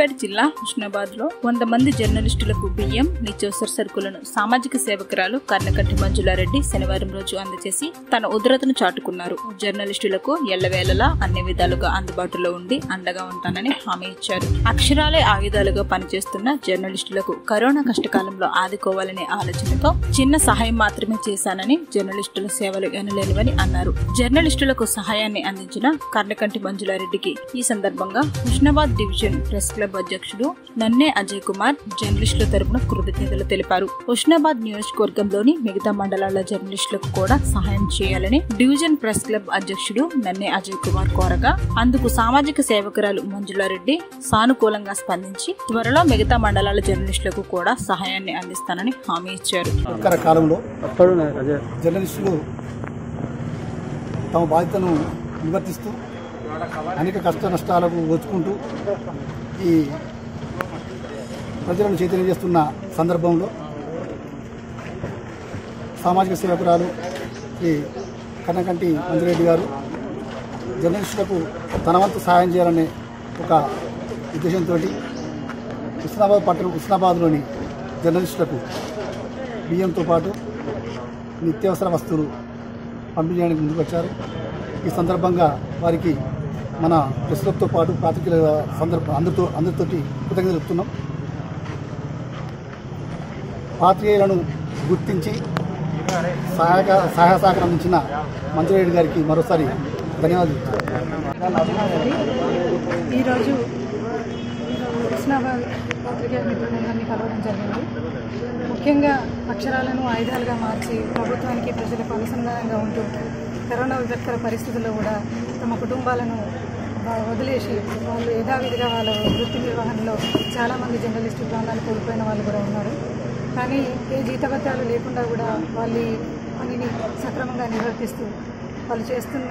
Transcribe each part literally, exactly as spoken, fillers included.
సిద్దిపేట జిల్లా హుస్నాబాద్ లో వంద మంది జర్నలిస్టులకు బియ్యం నిత్యావసర సరుకులను సామాజిక సేవకురాలు కర్ణకంటి మంజులారెడ్డి శనివారం రోజు అందజేసి తన ఉద్రతను చాటుకున్నారు. జర్నలిస్టులకు ఎల్లవేళలా అన్ని విధాలుగా అందుబాటులో ఉండి అండగా ఉంటానని హామీ ఇచ్చారు. అక్షరాలే ఆయుధాలుగా పనిచేస్తున్న జర్నలిస్టులకు కరోనా కష్టకాలంలో ఆదుకోవాలనే ఆలోచనతో చిన్న సహాయం మాత్రమే చేశానని, జర్నలిస్టుల సేవలు ఎనలేనివని అన్నారు. జర్నలిస్టులకు సహాయాన్ని అందించిన కర్ణకంటి మంజులారెడ్డికి ఈ సందర్భంగా హుస్నాబాద్ డివిజన్ ప్రెస్ క్లబ్ అధ్యక్షుడు నన్నే అజయ్ కుమార్ జర్నలిస్టుల తరపున కృతజ్ఞతలు తెలిపారు. హుస్నాబాద్ నియోజకవర్గంలోని మిగతా మండలాల జర్నలిస్టులకు కూడా సహాయం చేయాలని డివిజన్ ప్రెస్ క్లబ్ అధ్యక్షుడు నన్నే అజయ్ కుమార్ కోరగా అందుకు సామాజిక సేవకురాలు మంజులారెడ్డి సానుకూలంగా స్పందించి త్వరలో మిగతా మండలాల జర్నలిస్టులకు కూడా సహాయాన్ని అందిస్తానని హామీ ఇచ్చారు. జర్నలిస్టులు తమ బాధ్యతను నిర్వర్తిస్తూ అనేక కష్ట నష్టాలకు ఓచుకుంటూ ఈ ప్రజలను చైతన్యం చేస్తున్న సందర్భంలో సామాజిక సేవకురాలు శ్రీ కర్ణకంటి మంజురెడ్డి గారు జర్నలిస్టులకు తన వంతు సహాయం చేయాలనే ఒక ఉద్దేశంతో హుస్నాబాద్ పట్టణ హుస్నాబాద్లోని జర్నలిస్టులకు బియ్యంతో పాటు నిత్యావసర వస్తువులు పంపిణీ చేయడానికి ముందుకు వచ్చారు. ఈ సందర్భంగా వారికి మన ప్రెస్ క్లబ్తో పాటు పాత్రికేయుల సందర్భం అందరితో అందరితోటి కృతజ్ఞతలు చెప్తున్నాం. పాత్రికేయులను గుర్తించి సహాయక సహాయ సహకారం అందించిన మంజురెడ్డి గారికి మరోసారి ధన్యవాదాలు చెప్తున్నాను. ఈరోజు హుస్నాబాద్ పాత్రికేయ మిత్రులందరినీ కలవడం జరిగింది. ముఖ్యంగా అక్షరాలను ఆయుధాలుగా మార్చి ప్రభుత్వానికి ప్రజలకు అనుసంధానంగా ఉంటూ కరోనా విపత్కర పరిస్థితుల్లో కూడా తమ కుటుంబాలను వదిలేసి వాళ్ళు యథావిధిగా వాళ్ళ వృత్తి నిర్వహణలో చాలామంది జర్నలిస్టు ప్రాణాలు కోల్పోయిన వాళ్ళు కూడా ఉన్నారు. కానీ ఏ జీతభత్యాలు లేకుండా కూడా వాళ్ళ పనిని సక్రమంగా నిర్వర్తిస్తూ వాళ్ళు చేస్తున్న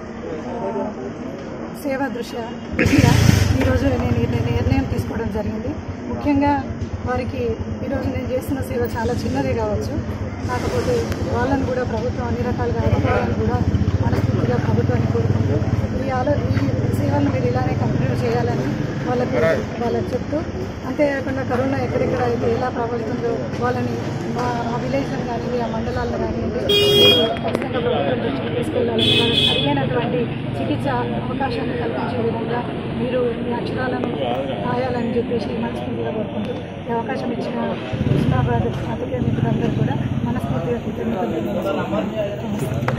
సేవా దృష్ట్యా దృష్ట్యా ఈరోజు నేను నిర్ణయం తీసుకోవడం జరిగింది. ముఖ్యంగా వారికి ఈరోజు నేను చేస్తున్న సేవ చాలా చిన్నదే కావచ్చు, కాకపోతే వాళ్ళని కూడా ప్రభుత్వం అన్ని రకాలుగా ఆదుకోవాలని కూడా మనస్ఫూర్తిగా ప్రభుత్వాన్ని కోరుకుంటూ ఈ ఆలో ఈ సేవలను మీరు ఇలానే కంటిన్యూ చేయాలని వాళ్ళకు వాళ్ళకి చెప్తూ, అంతేకాకుండా కరోనా ఎక్కడెక్కడ అయితే ఎలా ప్రభావితుందో వాళ్ళని మా ఆ విలేజ్లను కానీ ఆ మండలాలను కానివ్వండి ఖచ్చితంగా ప్రభుత్వం దృష్టికి తీసుకెళ్ళాలని, వాళ్ళకి సరైనటువంటి చికిత్స అవకాశాన్ని కల్పించే విధంగా మీరు మీ అక్షరాలను రాయాలని చెప్పేసి మనస్ఫూర్తిగా కోరుకుంటూ ఈ అవకాశం ఇచ్చిన హుస్నాబాద్ పాత్రికేయ మిత్రులందరూ కూడా మనస్ఫూర్తిగా కృతజ్ఞతలు.